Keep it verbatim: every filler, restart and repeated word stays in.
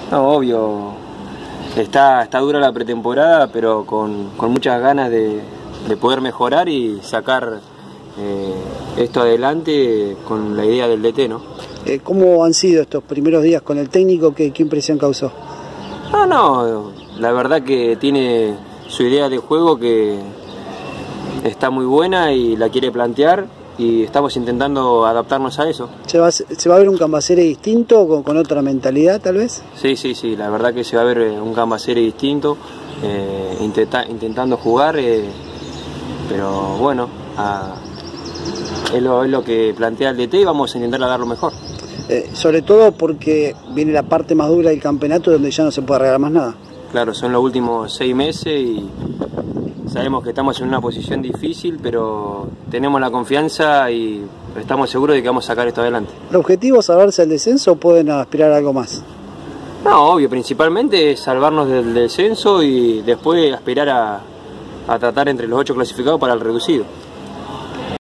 No, obvio, está, está dura la pretemporada, pero con, con muchas ganas de, de poder mejorar y sacar eh, esto adelante con la idea del D T, ¿no? Eh, ¿Cómo han sido estos primeros días con el técnico? ¿Qué, qué impresión causó? No, no, la verdad que tiene su idea de juego que está muy buena y la quiere plantear y estamos intentando adaptarnos a eso. ¿Se va, se va a ver un Cambacere distinto, con, con otra mentalidad tal vez? Sí, sí, sí, la verdad que se va a ver un Cambacere distinto, eh, intenta, intentando jugar, eh, pero bueno, a, es, lo, es lo que plantea el D T y vamos a intentar dar lo mejor. Eh, sobre todo porque viene la parte más dura del campeonato donde ya no se puede arreglar más nada. Claro, son los últimos seis meses y sabemos que estamos en una posición difícil, pero tenemos la confianza y estamos seguros de que vamos a sacar esto adelante. ¿El objetivo es salvarse del descenso o pueden aspirar a algo más? No, obvio, principalmente es salvarnos del descenso y después aspirar a, a tratar entre los ocho clasificados para el reducido.